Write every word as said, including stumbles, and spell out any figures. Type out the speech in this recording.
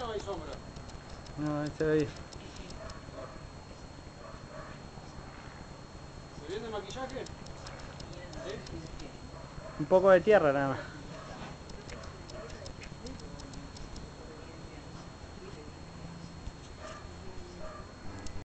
no hay sombra? No, ahí se ve. ¿Se viene el maquillaje? ¿Sí? Un poco de tierra nada más.